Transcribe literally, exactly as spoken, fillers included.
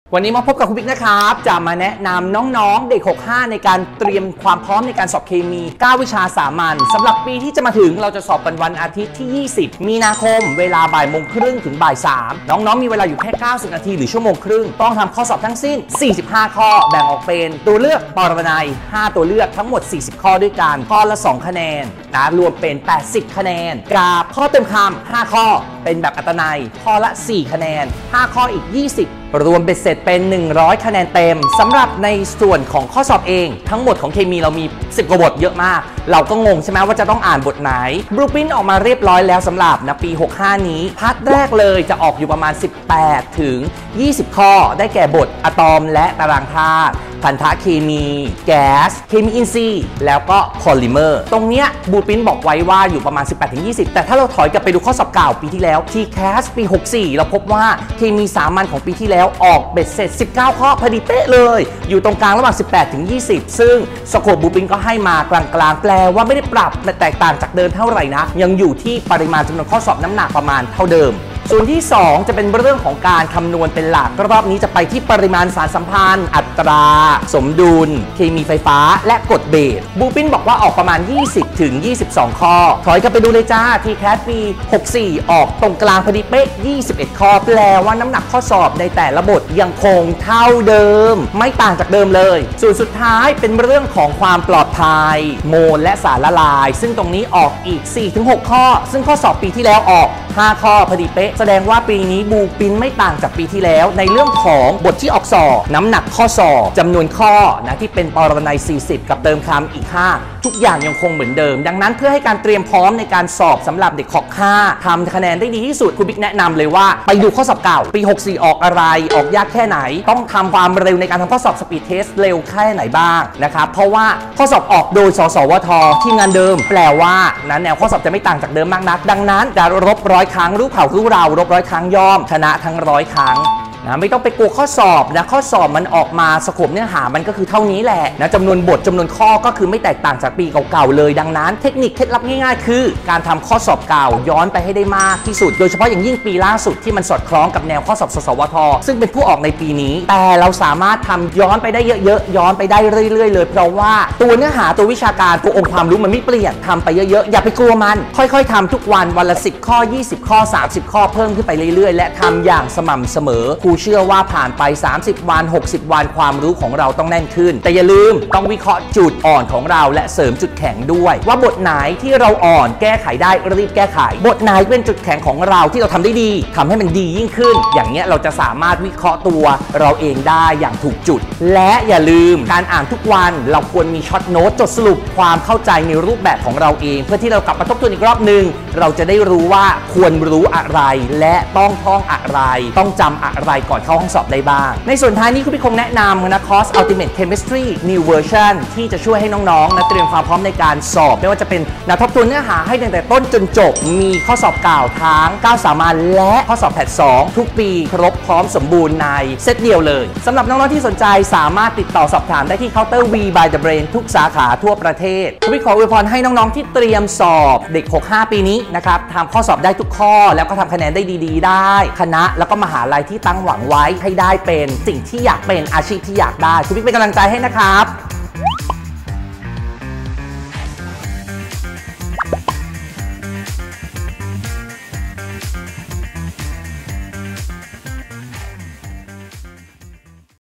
วันนี้มาพบกับคุณบิ๊กนะครับจะมาแนะนำน้องๆเด็กหกห้าในการเตรียมความพร้อมในการสอบเคมีเก้าวิชาสามัญสำหรับปีที่จะมาถึงเราจะสอบกันวันอาทิตย์ที่ยี่สิบมีนาคมเวลาบ่ายโมงครึ่งถึงบ่ายสามน้องๆมีเวลาอยู่แค่เก้าสิบนาทีหรือชั่วโมงครึ่งต้องทำข้อสอบทั้งสิ้นสี่สิบห้าข้อแบ่งออกเป็นตัวเลือกปรนัยห้าตัวเลือกทั้งหมดสี่สิบข้อด้วยกันข้อละสองคะแนนนะรวมเป็นแปดสิบคะแนนกราบข้อเติมคำห้าข้อเป็นแบบอัตนัยข้อละสี่คะแนนห้าข้ออีกยี่สิบรวมเบ็ดเสร็จเป็นหนึ่งร้อยคะแนนเต็มสำหรับในส่วนของข้อสอบเองทั้งหมดของเคมีเรามีสิบกว่าบทเยอะมากเราก็งงใช่ไหมว่าจะต้องอ่านบทไหนบลูพิ้นออกมาเรียบร้อยแล้วสำหรับนะปีหกห้านี้พาร์ทแรกเลยจะออกอยู่ประมาณสิบแปดถึงยี่สิบข้อได้แก่บทอะตอมและตารางธาตุพันธะเคมีแก๊สเคมีอินทรีย์แล้วก็พอลิเมอร์ตรงเนี้ยบลูพิ้นบอกไว้ว่าอยู่ประมาณ สิบแปดถึงยี่สิบ แต่ถ้าเราถอยกลับไปดูข้อสอบเก่าปีที่แล้ว ที แคส ปีหกสี่เราพบว่าเคมีสามัญของปีที่แล้วออกเบ็ดเสร็จสิบเก้าข้อพอดีเป๊ะเลยอยู่ตรงกลางระหว่างสิบแปดถึงยี่สิบซึ่งสโคปบลูพิ้นก็ให้มากลางๆแปลว่าไม่ได้ปรับแตกต่างจากเดิมเท่าไหร่นะยังอยู่ที่ปริมาณจำนวนข้อสอบน้ำหนักประมาณเท่าเดิมส่วนที่สองจะเป็นเรื่องของการคำนวณเป็นหลักรอบนี้จะไปที่ปริมาณสารสัมพันธ์อัตราสมดุลเคมีไฟฟ้าและกฎเบสบลูพิ้นบอกว่าออกประมาณยี่สิบถึงยี่สิบสองข้อถอยกันไปดูเลยจ้าที่แคสปีหกสี่ออกตรงกลางพอดีเป๊ะยี่สิบเอ็ดข้อแปลว่าน้ำหนักข้อสอบในแต่ละบทยังคงเท่าเดิมไม่ต่างจากเดิมเลยส่วนสุดท้ายเป็นเรื่องของความปลอดภัยโมลและสารละลายซึ่งตรงนี้ออกอีก สี่ถึงหก ข้อซึ่งข้อสอบปีที่แล้วออกห้าข้อพอดีเป๊ะแสดงว่าปีนี้บลูพิ้นไม่ต่างจากปีที่แล้วในเรื่องของบทที่ออกสอบน้ำหนักข้อสอบจำนวนข้อนะที่เป็นปรนัยสี่สิบกับเติมคำอีกห้าทุกอย่างยังคงเหมือนเดิมดังนั้นเพื่อให้การเตรียมพร้อมในการสอบสำหรับเด็กหกห้าทำคะแนนได้ดีที่สุดคุณบิ๊กแนะนำเลยว่าไปดูข้อสอบเก่าปีหกสี่ออกอะไรออกยากแค่ไหนต้องทำความเร็วในการทำข้อสอบสปีดเทสเร็วแค่ไหนบ้างนะครับเพราะว่าข้อสอบออกโดยสสวททีมงานเดิมแปลว่านะแนวข้อสอบจะไม่ต่างจากเดิมมากนักดังนั้นจะรบร้อยครั้งรู้เข่ารู้เรารบร้อยครั้งย่อมชนะทั้งร้อยครั้งนะไม่ต้องไปกลัวข้อสอบนะข้อสอบมันออกมาสโคปเนื้อหามันก็คือเท่านี้แหละนะจำนวนบทจำนวนข้อก็คือไม่แตกต่างจากปีเก่าๆเลยดังนั้นเทคนิคเคล็ดลับง่ายๆคือการทำข้อสอบเก่าย้อนไปให้ได้มากที่สุดโดยเฉพาะอย่างยิ่งปีล่าสุดที่มันสอดคล้องกับแนวข้อสอบสสวทซึ่งเป็นผู้ออกในปีนี้แต่เราสามารถทำย้อนไปได้เยอะๆย้อนไปได้เรื่อยๆเลยเพราะว่าตัวเนื้อหาตัววิชาการตัวองค์ความรู้มันไม่เปลี่ยนทำไปเยอะๆอย่าไปกลัวมันค่อยๆทำทุกวันวันละสิบข้อยี่สิบข้อสามสิบข้อเพิ่มขึ้นไปเรื่อยๆและทำอย่างสม่ำเสมอครูเชื่อว่าผ่านไปสามสิบวันหกสิบวันความรู้ของเราต้องแน่นขึ้นแต่อย่าลืมต้องวิเคราะห์จุดอ่อนของเราและเสริมจุดแข็งด้วยว่าบทไหนที่เราอ่อนแก้ไขได้รีบแก้ไขบทไหนเป็นจุดแข็งของเราที่เราทำได้ดีทำให้มันดียิ่งขึ้นอย่างเงี้ยเราจะสามารถวิเคราะห์ตัวเราเองได้อย่างถูกจุดและอย่าลืมการอ่านทุกวันเราควรมีช็อตโน้ตจดสรุปความเข้าใจในรูปแบบของเราเองเพื่อที่เรากลับมาทบทวนอีกรอบนึงเราจะได้รู้ว่าควรรู้อะไรและต้องท่องอะไรต้องจำอะไรก่อนเข้าห้องสอบได้บ้างในส่วนท้ายนี้คุณพี่คงแนะนำนะคอร์ส Ultimate Chemistry New Version ที่จะช่วยให้น้องๆนะเตรียมความพร้อมในการสอบไม่ว่าจะเป็นนะทบทวนเนื้อหาให้ตั้งแต่ต้นจนจบมีข้อสอบเก่าทั้งเก้าสามัญและข้อสอบแพทสองทุกปีครบพร้อมสมบูรณ์ในเซตเดียวเลยสำหรับน้องๆที่สนใจสามารถติดต่อสอบถามได้ที่เคาน์เตอร์ V by the Brain ทุกสาขาทั่วประเทศคุณพี่ขออวยพรให้น้องๆที่เตรียมสอบเด็กหกห้าปีนี้นะครับทำข้อสอบได้ทุกข้อแล้วก็ทำคะแนนได้ดีๆได้คณะแล้วก็มหาลัยที่ตั้งหวังไว้ให้ได้เป็นสิ่งที่อยากเป็นอาชีพที่อยากได้คุณพี่เป็นกำลังใจให้นะครับ